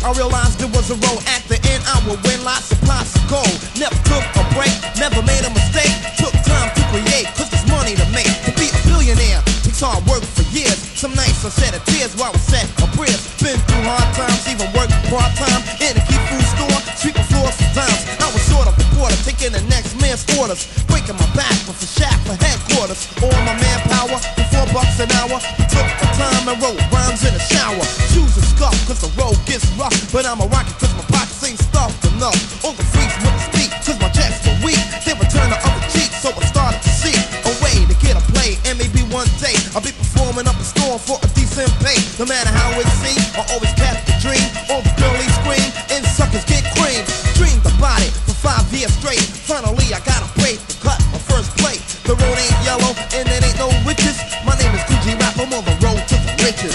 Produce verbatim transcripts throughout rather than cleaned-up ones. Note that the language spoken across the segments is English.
I realized there was a road at the end. I would win lots of pots of gold. Never took a break, never made a mistake. Took time to create, cause there's money to make. To be a billionaire takes hard work for years. Some nights I shed a tears while I set a prayers. Been through hard times, even worked part-time in a key food store, sweeping floors for times. I was sort of a reporter, taking the next man's orders, breaking my back with a shaft for headquarters. All my manpower for four bucks an hour. Took my time and wrote rhymes in the shower. Shoes are scuffed cause the road gets rough, but I'm a rocket cause my pockets ain't stuffed enough. All the freaks wouldn't speak cause my checks were weak. They returned the other cheek, so I started to see a way to get a play. And maybe one day I'll be performing up a storm for a decent pay. No matter how it seems, I always catch the dream. All the girlies scream and suckers get cream. Dreamed about it for five years straight. Finally I got a break to cut my first plate. The road ain't yellow and it ain't no witches. My name is Coogee Rap, I'm on the road to the riches.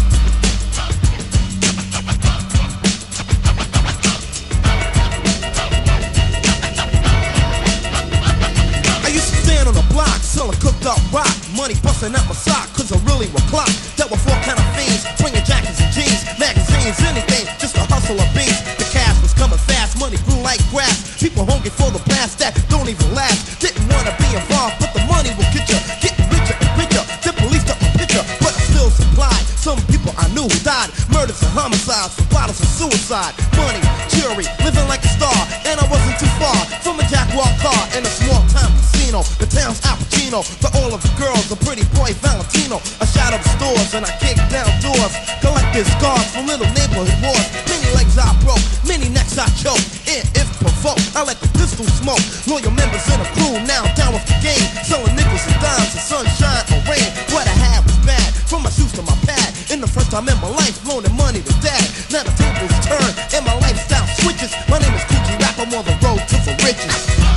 On the block, selling cooked up rock. Money busting out my sock, cause I really was clocked. Dealt with four kind of fiends, bringing jackets and jeans, magazines, anything, just to hustle a beast. The cash was coming fast, money grew like grass. People hungry for the blast that don't even last. Didn't wanna be involved, but the money will get you. Getting richer and richer, the police took my picture, but I still supplied. Some people I knew who died, murders and homicides, for bottles of suicide. Money, jewelry, living like a star, and I wasn't too far from a Jaguar car in a small town casino. The town's Al Pacino, for all of the girls, a pretty boy Valentino. I shot up stores and I kicked down doors, collected scars from little neighborhood wars. Many legs I broke, many necks I choked, and if provoked, I let the pistol smoke. Loyal members in a crew, now down with the game, selling nickels and dimes in sunshine or rain. What I had was bad, from my shoes to my pad. In the first time in my life, loaning money to dad. Now the tables turn and my lifestyle switches. My name is Coogee Rap, I'm on the road to the riches.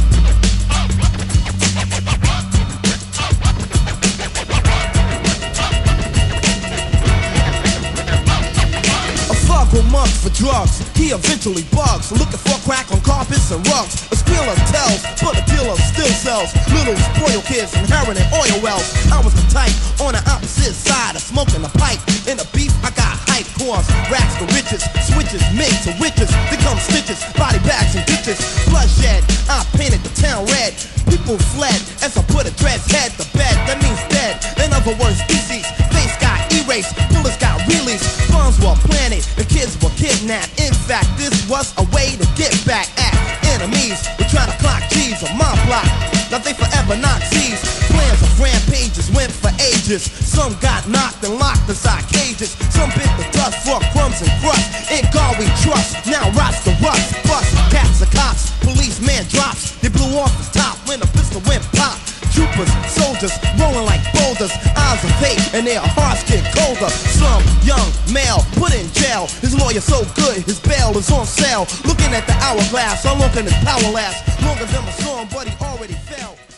Months for drugs, he eventually bugs, looking for crack on carpets and rugs. A squealer tells, but a dealer still sells little spoiled kids and heroin and oil wells. I was the type on the opposite side of smoking a pipe. In the beef, I got hype cores, racks to riches, switches, made to witches, they come stitches, body bags and ditches, bloodshed. I painted the town red. People fled as I put a dread's head to bed. That means dead. In other words, species. Face got erased, bullets got released, bombs were planted, the kids were kidnapped. In fact, this was a way to get back at enemies who try to clock G's on my block. Now they forever Nazis. Plans of rampages went for ages. Some got knocked and locked inside cages. Some bit the dust for crumbs and crust. In God we trust, now rots the rust. Bust, cats and cops, policeman drops. They blew off his top when a pistol went pop. Troopers, soldiers, rolling like boulders. Eyes of hate and their hearts get colder. Some young male put in jail. His lawyer so good, his bail is on sale. Looking at the hourglass, how long can his power last? Longer than my song, but he already fell.